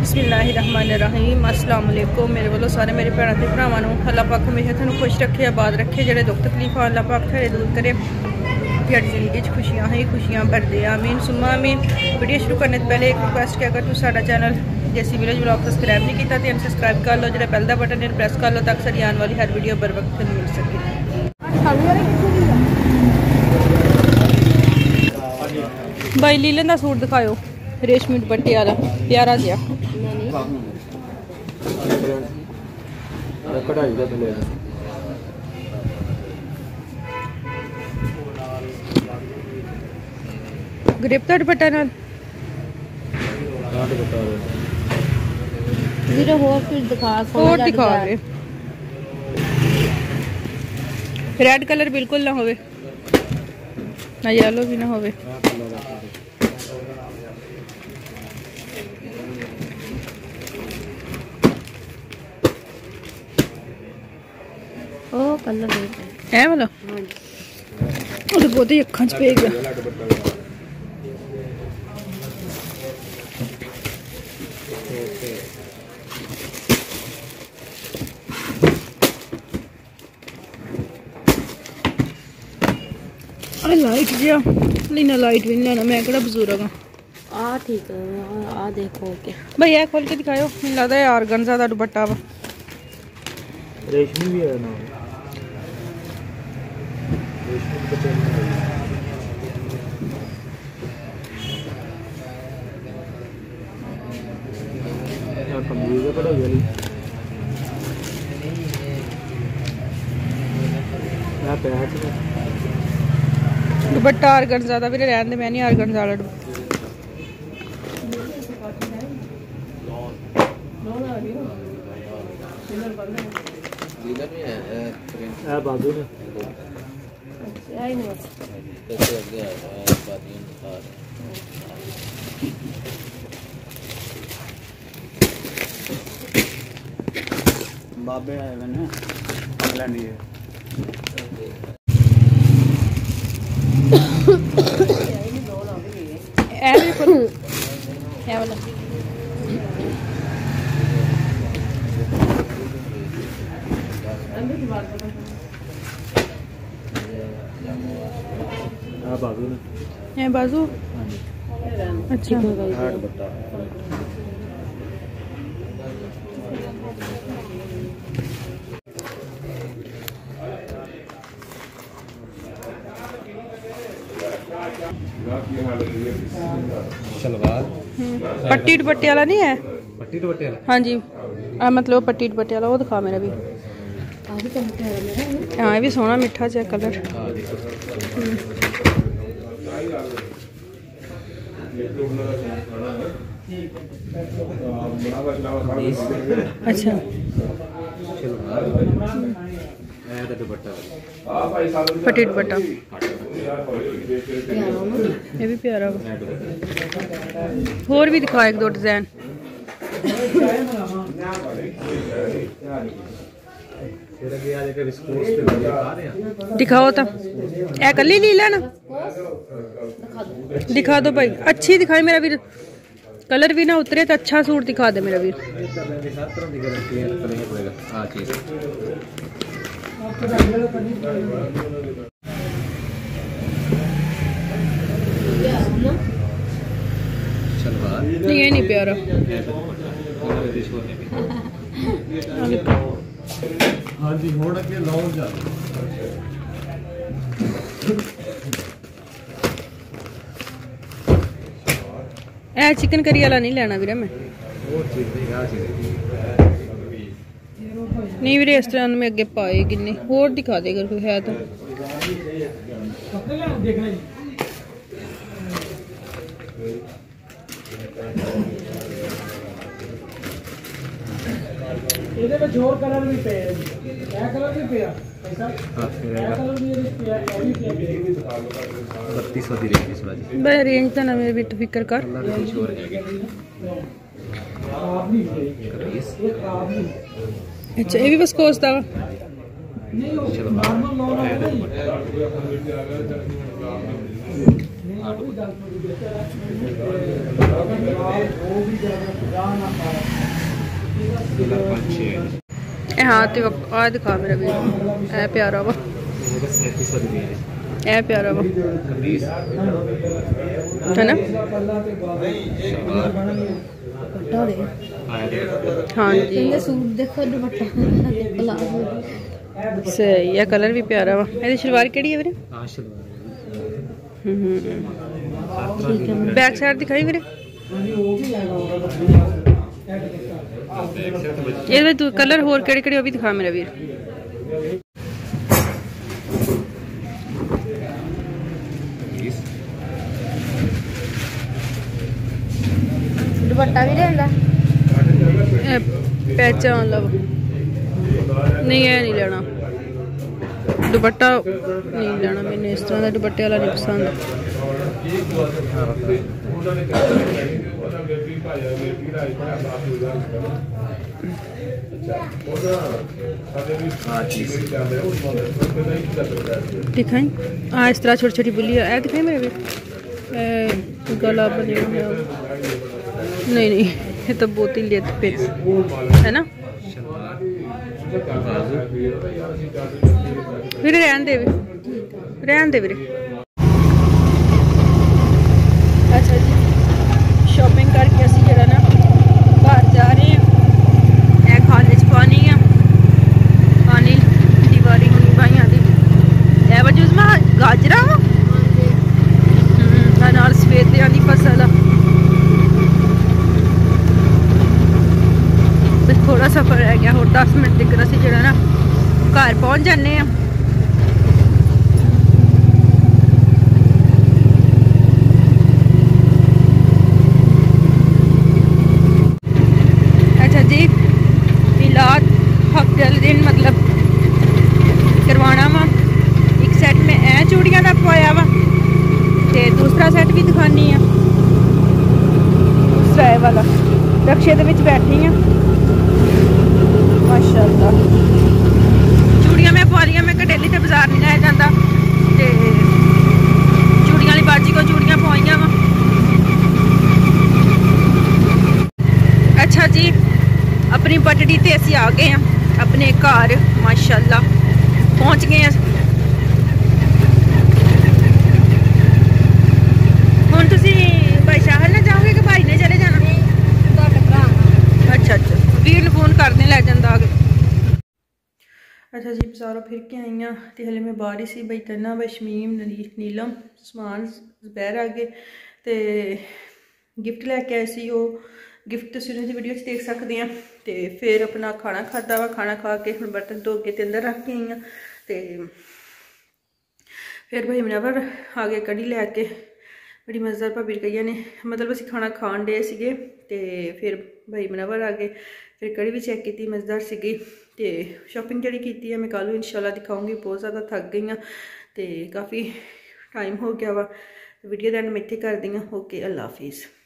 बिस्मिल्लाहिर्रहमानिर्रहीम अस्सलाम वालेकुम। मेरे वालों सारे मेरे भैन ते भरावां नूं अल्लाह पाक हमेशा तुहानूं खुश रखे, आबाद रखे। जेह्ड़े दुख तकलीफां अल्लाह पाक थोड़े दूर करे। थोड़ी जिंदगी च खुशियां ही खुशियां भरदे आमीन सुम्मा आमीन। वीडियो शुरू करने से पहले एक रिक्वेस्ट कि अगर तुम साडा चैनल देसी विलेज व्लॉग सब्सक्राइब नहीं किया तो सब्सक्राइब कर लो, जो बेल का बटन है प्रेस कर लो ताकि सारी आने वाली हर वीडियो बर वक्त मिल सके। भाई लीलन का सूट दिखाओ, रेशमी दुपट्टे वाला प्यारा जिहा। ग्रिप का दुपट्टा नाल होर दिखा दे। रेड कलर बिल्कुल ना होवे, ना येलो भी ना होवे। ओ कलर है वाला वो तो बहुत ही अखां च पे गया। लाइट जिहा लेना, लाइट भी नहीं लेना, मैं केड़ा बजुर्ग हाँ। ठीक है, आ देखो के भाई ये खोल के दिखाओ। मैंने लगता है ऑर्गेन्जा दा दुपट्टा वा, रेशमी भी है ना, रेशमी दुपट्टे यार कमीज है बड़ा वाली ना पैच में दुपट्टा ऑर्गेन्जा दा भी रहन दे, मैं नहीं ऑर्गेन्जा वाला बाजू में बाबे आए हुए हैं बाजू है बाजू। अच्छा सलवार पट्टी दुपट्टे वाला नहीं है? पट्टी दुपट्टे वाला हाँ जी, मतलब पट्टी दुपट्टे वाला वो दिखा मेरा भी। हाँ ये भी सोहना मिठा जा कलर। अच्छा पट्टी दुपट्टा ये भी प्यारा वा। होर भी दिखा एक दो डिजाइन। दिखाओ तो ए कली ली लेना, दिखा दो भाई। अच्छी दिखाई मेरा भी, कलर भी ना उतरे तो अच्छा सूट दिखा दे मेरा भी। नहीं ये नहीं प्यारा। हाँ जी होड़ के लाओ जा ए चिकन करी वाला नहीं लेना वीरे मैं। नहीं वीरे इस तरह में अगे पाए किन्ने होर दिखा दे अगर कोई है तो। ਇਹਦੇ ਵਿੱਚ ਹੋਰ ਕਲਰ ਵੀ ਪਏ ਆ ਜੀ, ਇਹ ਕਲਰ ਵੀ ਪਿਆ ऐसा ਇਹ ਕਲਰ ਵੀ ਇਹਦੇ ਪਿਆ, ਇਹ ਵੀ ਪਿਆ। 3200 ਦੀ ਰੇਂਜ ਇਸ ਵਾਰੀ ਬਈ ਰੇਂਜ ਤਾਂ ਨਵੇਂ ਵੀ ਫਿਕਰ ਕਰ। ਕਲਰ ਵੀ ਸ਼ੋਰ ਹੈਗੇ ਖਰਾਬ ਨਹੀਂ ਇਹ ਖਰਾਬ ਨਹੀਂ। ਅੱਛਾ ਇਹ ਵੀ ਬਸ ਕੋਸਟ ਦਾ ਨਹੀਂ ਉਹ ਨਾਰਮਲ ਲੋਨ ਹੈ ना। 2005-6 है। हाँ तो आ दिखा मेरा भी, ए प्यारा वा, 3700 दी है। ए प्यारा वा, कमीज है ना? हाँ जी सूट देखो दुपट्टा देखो लाल सही है, कलर भी प्यारा वा। ये शलवार केड़ी है वीरे? हां शलवार बैक साइड दिखाई वीरे, ये तू कलर होर केड़े केड़े भी दिखा मेरा वीर। दुपट्टा भी लेंदा पैचा मतलब नहीं, है नहीं लेना दुपट्टा, नहीं लेना मैंने, इस तरह का दुपट्टे वाला नहीं पसंद। दिखाई हाँ इस तरह छोटी छोटी बुली है, दिखाई मेरे भी गला बने हुए, नहीं नहीं ये तो बहुत ही लेट पे है ना। फिर रहन दे वीरे। अच्छा जी शॉपिंग करके असी जरा ना घर जा रहे हैं। ए खाले च पानी है, पानी दीवारी हुई भाइयों की ए वजह उसमें गाजरा नाल सफेदियां दी फसल थोड़ा सफर रह गया, और 10 मिनट तक असी जरा ना घर पहुंच जाने हैं। अच्छा जी मिलाद हफ्ते वाले दिन मतलब करवाना वा, एक सैट में ए चूड़ियां का पाया वा, ते दूसरा सैट भी दिखानी है, दूसरा ए वाला रक्शे दे विच बैठी हैं माशाअल्लाह। चूड़ियां मैं पा लिया, मैं कटेली से बाजार नहीं लाया जाता, ते चूड़ियां वाली बाजी को चूड़ियां पवाइयां वा। अच्छा जी अपनी पटड़ी ते असी आ गए हैं अपने घर माशाअल्लाह पहुंच गए हैं। हुण तुसी भाई शाहल ना जाओगे कि भाई ने चले जाना? अच्छा अच्छा वीर नूं फोन कर दें लै जांदा आगे। अच्छा जी बाजारों फिर के आई हाँ, तो हले मैं बाहर ही सी बई तना बशमीम नीलम समान जुबैर आ गए, तो गिफ्ट लैके आए सी, वो गिफ्ट तुसीं उन्हां दी वीडियो च देख सकते हैं। तो फिर अपना खाना खादा वा, खाना खा के हुण बर्तन धो के ते अंदर रख के आई हाँ। तो फिर भाई मुनव्वर आ गए कड़ी लैके, बड़ी मज़ेदार भाभी कईया ने मतलब असीं खाना खान डे सीगे, तो फिर भाई मुनव्वर आ गए, फिर कड़ी भी चेक की मज़ेदार सीगी। तो शॉपिंग जी की है मैं कल इंशाल्लाह दिखाऊंगी, बहुत ज़्यादा थक गई हाँ, तो काफ़ी टाइम हो गया वा। वीडियो दैन मैं इत्थे कर दी हाँ। ओके अल्लाह हाफिज़।